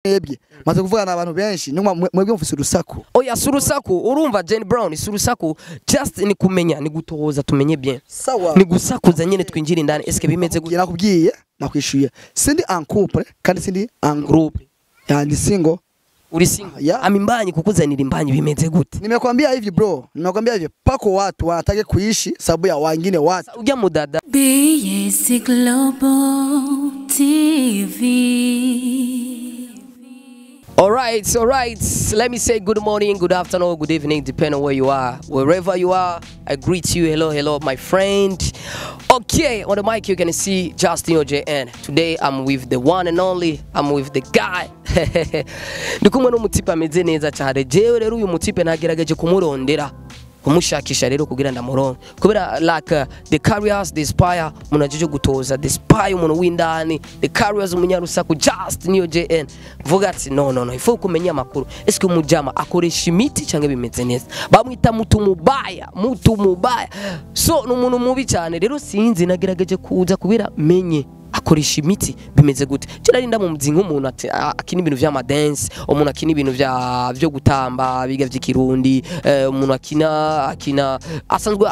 mwebwe maze kuvugana abantu benshi mwebwe mufise urusaku oya surusaku urumva Janny Brown surusaku just ni kumenya ni gutohoza tumenye bien sawa ni gusakuza nyene twinjira indani eske bimeze gute nakubwiye nakwishuye sindi en couple kandi sindi en groupe yani single uri single Imbanyi kukuzanira Imbanyi bimeze gute nimekwambia hivi bro nimekwambia hivi pako watu wanataka kuishi sababu ya wengine watu ujya mudada BAC Global TV. All right. Let me say good morning, good afternoon, good evening, depending on where you are. Wherever you are, I greet you. Hello, my friend. Okay, on the mic you can see Justin OJN. Today I'm with the one and only. I'm with the guy. Ndikumwe n'umutipe ameze neza cyane. Jewe rero uyu mutipe nagerageje kumurondera. Kumushakisha rero kugira ndamuronke kubera like the carriers the spire munajeje gutoza the spire umuntu windani the carriers umunyarusaku just niyo JN vuga ati no ifu kumenya makuru eske umujama akoresha imiti canke bimeze neza bamwita mutu mubaya so n'umuntu mubi cyane rero sinzi nagerageje kuza kubira menye akoresha imiti bimeze gute cyari nda mu mzingo umuntu ati akini ibintu vya dance umuntu akini ibintu vyo gutamba biga vy'ikirundi umuntu akina asanzwe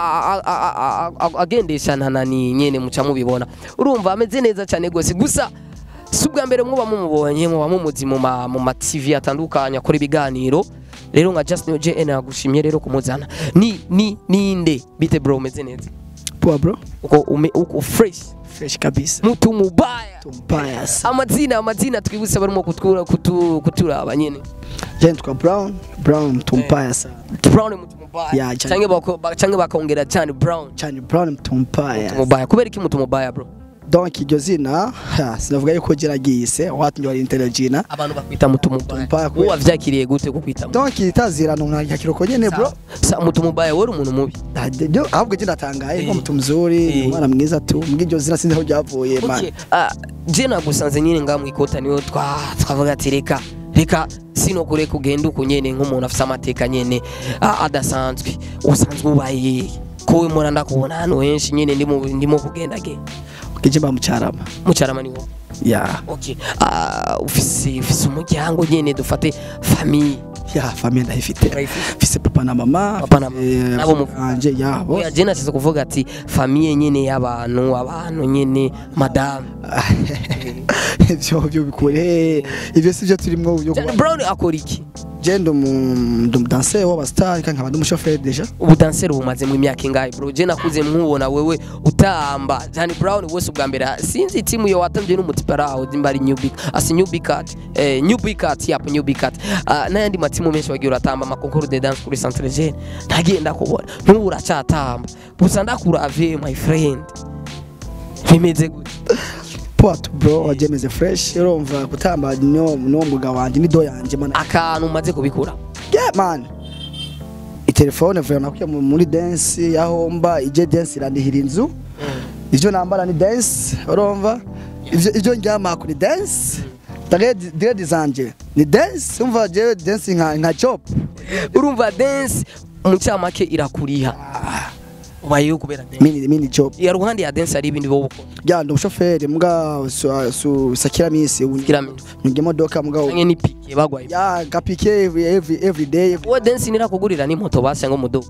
agendesha ntanani nyene muca mubibona urumva ameze neza cyane gose gusa subwa mbere mwoba mumubonye mwoba mumuzi mu ma TV atandukanye akora ibiganiro rero nka Justin OJN agushimye rero kumuzana ni inde bite bro umeze neza poa bro uko fresh kabisa mutu mubaya amazina twibutse barimo kuturaba nyene Janny Brown tumpaya sana Brown mutu mubaya canke bakongera Janny Brown mutu mubaya kubera iki mutu mubaya bro donc iryo zina sinavuga yuko geragise watu bari intelligent abantu bakwita mutu mubaya uwa vyakiriye gute kukwita donc itazirano nka kiroko nyene bro mutu mubaya wari umuntu mubi ahubwo je ndatangaye ko mutu mzuri umwana mwiza tu mbwiryo zina sinzi aho ryavuye man je nagusanze nyine ngamwe ikota niyo twavuga ati reka sino kure kugenda uko nyene nk'umuntu afite amateka nyene adasanzwe usanzwe ubaye kowe muranda kubona hano henshi nyene ndimo kugenda ge kijimba mucarama niwo okay ufise umuryango nyene dufate famille famille ndayifite fise papa na mama nabo muvanje yabo je nasize kuvuga ati famille nyene y'abantu nyene madame ivyo bikure ivyo sivyo turimwo byo Janny Brown akora iki je ndum dancer wa star kanka abandi umushoferi deja ubu dancer bumaze mu myaka ingahe bro je nakuze mwubona wewe utamba Janny Brown wese ubwa mbere sinzi timu yo watambye n'umutipara aho dimbari new big cat nayandi matimu menshi wagiye uratamba amakonkuru de dance kuri centre jeune ntagenda kubona ntubura cyatamba gusa ndakura ave my friend bimeze gute Pot bro wajemeze fresh urumva gutamba no mbuga wanje ni do yanje man akantu maze kubikura man telefone vuye nakuye muri dance yahomba ije dance irandihira inzu ivyo nambara ni dance urumva ivyo njyama kuri dance dread zanje ni dance umva je dance nka chop urumva dance mucyamake irakuriha wayo kubera mini job ya ruhande ya dance ari ibindi bo ya ndo shoferi mbwa sakira misi nge modoka mbwa ni pike bagwaye ya gapike every day wo dance nira kugurira ni moto base ngo mudo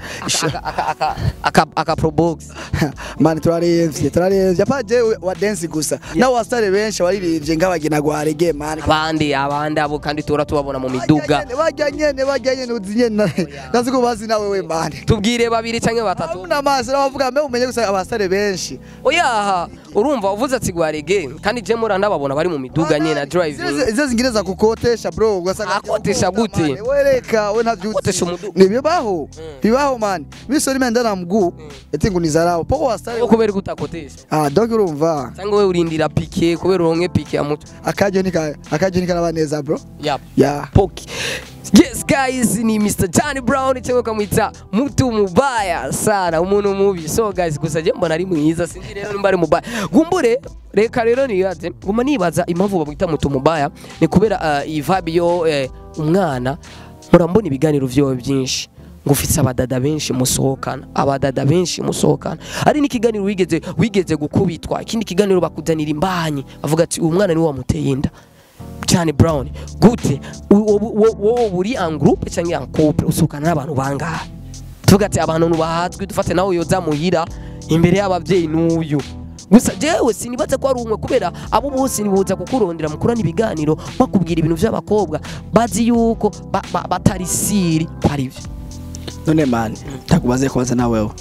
aka pro box man turarenze yapaje wa dance gusa na wasare benshi baririmbye ngabagina gwarege man abandi abo kandi tubabona mu miduga bajyanye uzinyena naziko bazi nawe we man tubwire babiri canke batatu na maso bavuga mbe umenye gusa abasare benshi oya urumva uvuze ati gwarege kandi je muranda babona bari mu miduga nyene na driving izo zingireza kukotesha bro ugasanga akotesha gute wereka we ntavyutse nibibaho man bisori menda na mguu eti ngo nizarao poko wasare kubera gutakotesha donc urumva cyangwa we urindira pike kubera uronke pike ya muto akaje nikanabaneza bro poki. Yes guys, ni Mr. Janny Brown cyangwa kamwita mutu mubaya sana umuntu mubi. So guys gusa je mbona ari mwiza sinzi rero nimba ari mubaya. Gumbure reka rero ni yate nguma nibaza impamvu bamwita mutu mubaya ni kubera iyi vibe yo umwana murambona ibiganiro vyo byinshi ngufitse abadada benshi musohokana ari n'ikiganiro wigeze gukubitwa ikindi kiganiro bakuzanira Imbanyi avuga ati uwo mwana ni wa muteye inda Janny Brown gute wowe uri en groupe cyangwa en couple usukana n'abantu bangahe tuvuga ati abantu bahazwi dufate nawe yoza muhira imbere y'abavyeyi n'uyu gusa jewe sinibaza ko ari umwe kubera abo bose nibuza kukurondera mukurana ibiganiro bakubwira ibintu by'abakobwa bazi yuko batari siri parivyo none man takubaze kwanza nawe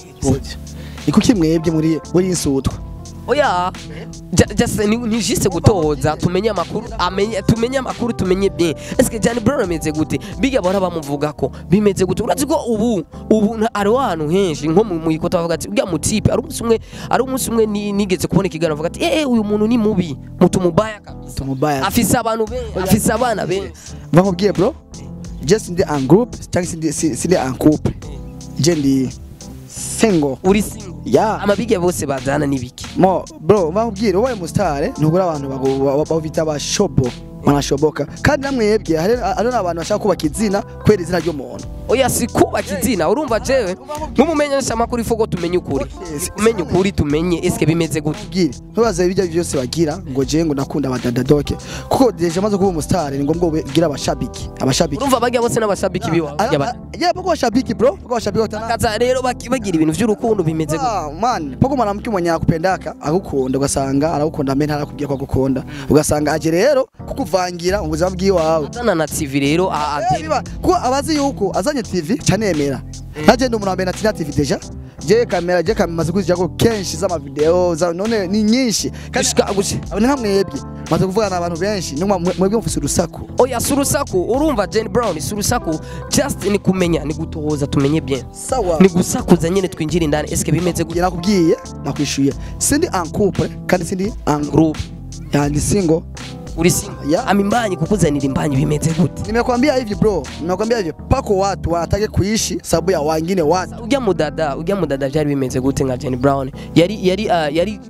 iko kimwebye muri insutwa oya just ni juste gutoza tumenye amakuru tumenye bien est-ce que Janny Brown ameze gute biga bara bamuvuga ko bimeze gute urazi ko ubu ari wantu henshi nko mu ikota bavuga ati ujya mu tipe ari umunsi umwe nigeze kubona ikigano bavuga ati uyu muntu ni mubi mutumubaya kabisa afise abantu benshi afise abana benshi bakubwiye bro just ndi en group cyangwa sindi en couple je ndi single uri single yeah amabige bose bazana nibiki mo bro bakubwire ubaye mu star ntugura abantu bavita abashobo manashoboka kandi namwebwe hari abantu bashaka kubaka izina kwera izina ryo muntu oya si kubaka izina urumva jewe nkumumenyesha amakuru ifogo tumenye ukuri tumenye eske bimeze gute ntubaze ibijya byose bagira ngo je ngo nakunda abadadadoke kuko deje maze kuba umustar ni ngombwa ugira abashabiki urumva bagiye bose n'abashabiki biwa bako bashabiki bro bako bashabiki kaza rero bagira ibintu by'urukundo bimeze gute man poko mwanamke mwenye akupendaka agukunda ugasanga aragukunda amenye arakubwira ko agukunda ugasanga aje rero kukuvangira mu buzima bwiwawe atana na TV rero ko abazi yuko azanye TV canemera nagenda umuntu ambe na TV deja je kamera maze kuzijako kenshi z'ama video za none ni nyinshi kashika agushe abone nkamwebye maze kuvugana n'abantu benshi mwebwe mufise urusaku oya surusaku urumva Janny Brown surusaku just ni kumenya ni gutohoza tumenye bien sawa ni gusakuza nyene twinjira indani eske bimeze gute nakubwiye nakwishuye sindi en couple kandi sindi en groupe yani single uri single Imbanyi kukuzanira Imbanyi bimeze gute nimekwambia hivi bro nimekwambia hivi pako watu wanataka kuishi sababu ya wengine watu ujya mudada byari bimeze gute nka Janny Brown yari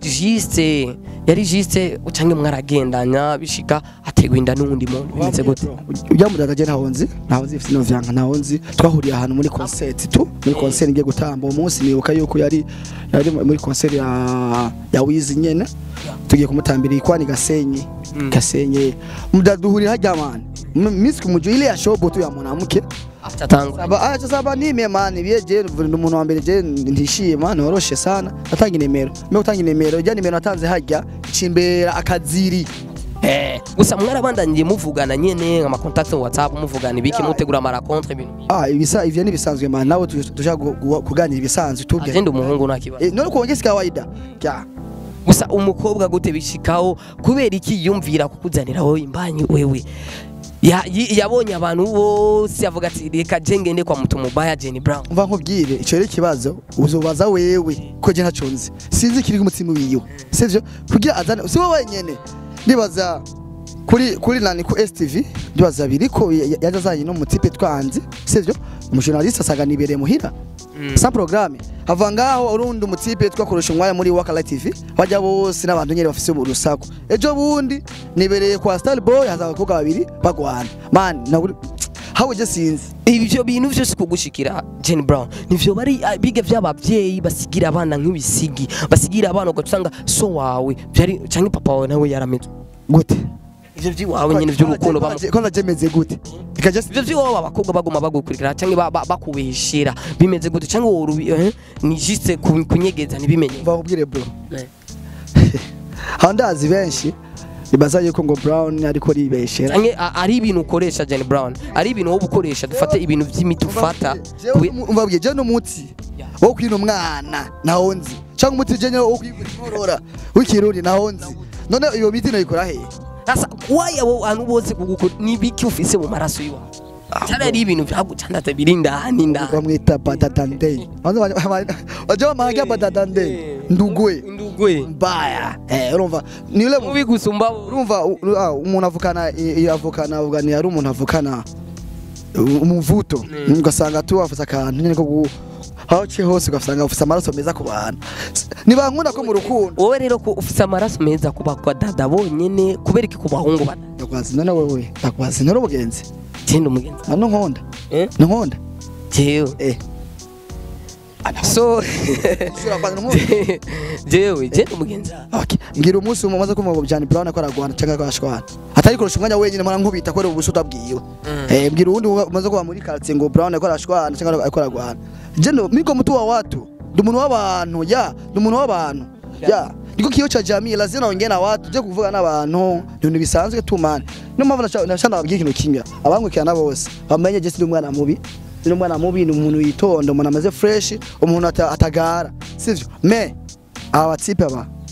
juste ucange mwaragendanya bishika ategwinda n'undi muntu bimeze gute ujya mudada je ntahonzi ifite no vyanka ntahonzi twahuriye ahantu muri concert muri concert ngiye gutamba umunsi nibuka yuko yari muri concert ya Wiz nyene tugiye kumutambira ikwani Gasenye mudaduhurira hajyamana miss kumujo ile ya shobo tu ya mwanamke atatanga saba nime man bieje umuntu wa mbere je ndishima noroshe sana natanga nimero je nimero natanze hajya cimbera akaziri gusa mwarabandanye muvugana nyene nka contact WhatsApp muvugana ibiki mutegura ama racontre ibintu ivyo ni bisanzwe man nawe tuja kuganira ibisanzwe tubwe agende umuhungu nakibaza none kuongeza kawaida gusa umukobwa gute bishikaho kubera iki yumvira kukuzanira wowe Imbanyi wewe yabonye abantu bose avuga ati reka jengende kwa mutumubaya Janny Brown umva nkubwire ico rero kibazo uzobaza wewe ko je ntacunze sinzi kiri umutima wiwe sivyo kugira azane si wowe nyene ndibaza kuri nani ku STV ndibaza biriko yajazanye no mutipe twanze sivyo umujournaliste asaga nibereye muhira sa programme havangaho urundi umutipe twakoresha umwanya muri Wakala TV bajya bose n'abantu nyere bafise urusaku ejo bundi nibereye kwa Star Boy hazabakobwa babiri bagwana man hawe je sinzi ibyo bintu byose kugushikira Janny Brown nivyo bari biga by'abavyeyi basigira abana nk'ibisigi basigira abana ugatusanga so wawe byari canke papa wawe nawe yarameze gute ivyo byiwawe nyine by'urukundo ko jemeze gute ivyo byiwawe abakobwa bagoma bagukurikira canke bakubeshera bimeze gute canke wowe ni juste kunyegeza nibimenye bakubwire bro handazi benshi ibaza yuko ngo Brown ariko ribeshera canke ari ibintu ukoresha Janny Brown ari ibintu wo bukoresha dufate ibintu vy'imiti ufata umvabwiye je no mutsi wo kwino umwana nahonzi canke umuti je wo kwigurora w'ikirundi nahonzi none iyo miti no ikora he sasa waya wo anu bose kugukora nibiki ufise mu maraso yiwa cyane ari ibintu byagucandata birinda ninda bamwita batatande waje mahanga batatande ndugwe mbaya urumva niule mubi gusumba urumva umuntu avukana ugani ari umuntu avukana umuvuto ugasanga tu afasa akantu nyine ko hace hose ugasanga ufise amaraso meza ku bantu nibankunda ko mu rukundo wowe rero ko ufise amaraso meza kuba kwa dada bonyene kubera iki ku bahungu bana ndakwazi none wewe ndakwazi noro mugenzi cyenda umugenzi none nkunda nkunda jewe So Sura kwa n'umuntu. jewe umugenzi. Okay. Ngira umunsi umaze kumva Janny Brown akora Rwanda cyangwa akashwana. Atari kurusha umwanya wenyine mara nkubita ko ubuso utabwiwe. Mbwira uwundi umaze kuba muri quartier ngo Brown akora ashwana cyangwa akora Rwanda. Je no miko mtu wa watu. Ndi umuntu w'abantu ya, ndi umuntu w'abantu. Ya. Niko kiyo cha jamii lazima ongea na watu je kuvuga n'abantu ibintu bisanzwe tumane. No mpamvu nashana babwiye ikintu kimya. Abangukira nabo bose. Bamenye je ndi umwana mubi. Ndi umwana mubi ni umuntu yitonda, umuntu amaze fresh, umuntu atagara. Sivyo? Me abatipe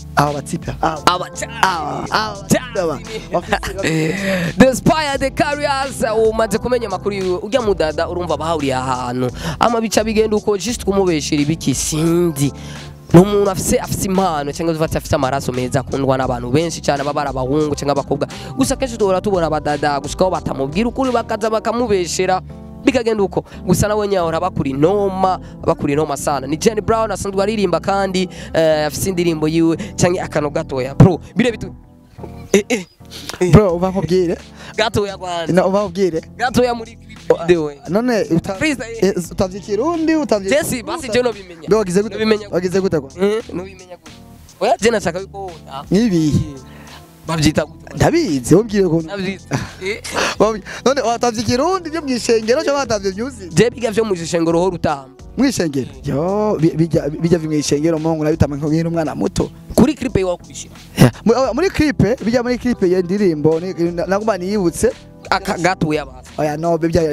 The spire the carriers umaze kumenya makuru ujya mudada urumva bahuriye ahantu ama bica bigenda uko just kumubeshira ibiki sindi n'umuntu afise impano cyangwa afise amaraso meza akundwa n'abantu benshi cyane babara abahungu cyangwa abakobwa gusa kenshi tubona abadada gushikaho batamubwira ukuri bakaza bakamubeshera bikagenda uko gusa nawe nyahora bakuri noma sana ni Janny Brown asanzwe aririmba kandi afise indirimbo yiwe cyangwa akano gatoya bro bire bitu bro ubakubwire gatoya kwanza ubakubwire gatoya muri video none utavye kirundi utavye Jesse basi je no bimenya wagize gute kwa no bimenya gute oya je nashaka yuko nibi bavyita gute ndabizi ubwire ko ndabizi none watavye kirundi byo mwishengero cyo batavye music je biga vyo mwishengero ho rutamba mwishengero yo bijya mwishengero mongo nabitama nk'umwana umwana muto kuri clip wakubishira muri clip bijya muri clip y'indirimbo naguma niyibutse akagatuye abantu oya no bijya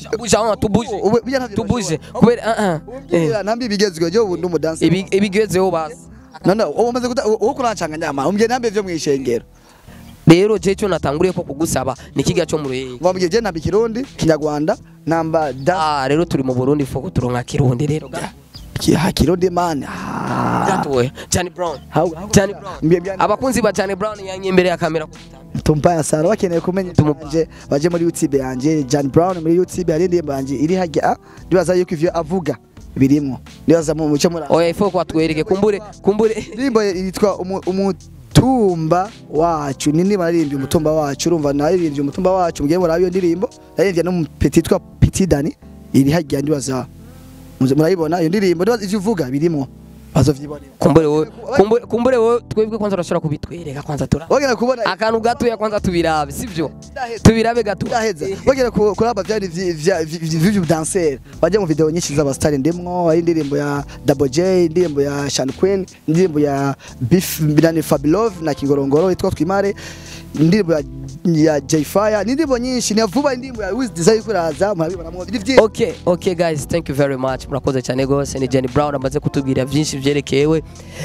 tubuje kubera nambi bigezwe je ubu ndumu dance ibigezeho basi none umaze uwo kuracanga nyama umbye nambe vyo mwishengero rero je cyo natanguriye ko kugusaba nikiga cyo mu ruye wambye je nambi kirundi kinyarwanda namba da rero turi mu Burundi foko turonka kirundi rero kirundi man gatowe Janny Brown abakunzi ba Janny Brown yanye imbere ya kamera tumpaya sara bakeneye kumenya tumuje baje muri YouTube yanje Janny Brown muri YouTube ari ndimba yanje iri hajya ndibaza yuko ivyo avuga birimo ndibaza mu muce muri oya ifoko atwereke kumbure ndimbo yitwa umutumba wacu nini baririmbye umutumba wacu urumva naririmbye umutumba wacu mugiye muri ayo ndirimbo naririmbye no mu petit twa Petit Dani iri hajya ndibaza murayibona iyo ndirimbo ndibaza ivyo uvuga birimo bazovyibonera kumbure wowe twebwe kwanza urashobora kubitwereka kwanza tura bagera kubona akantu gatoya kwanza tubirabe sivyo tubirabe gato ndaheza bagera kuraba byari vyo dancer baje mu video nyinshi z'abastari ndimwo ari indirimbo ya Double J indirimbo ya Shan Queen indirimbo ya Beef Binani Fabulov na Kingorongoro itwa Twimare indirimbo ya J-Fire indirimbo nyinshi ni vuba indirimbo ya Wiz Desire kuraza murabibona mu okay guys thank you very much murakoze cyane gose ni Janny Brown amaze kutubwira byinshi byerekewe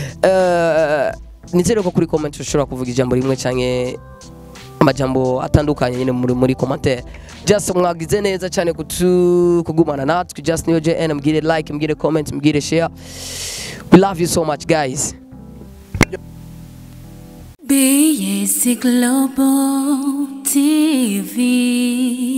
nizere ko kuri comment ushobora kuvuga ijambo rimwe canke amajambo atandukanye nyine muri commentaire just mwagize neza cyane kugumana natwe just niyo JN mugire like mugire comment mugire share we love you so much guys BAC Global TV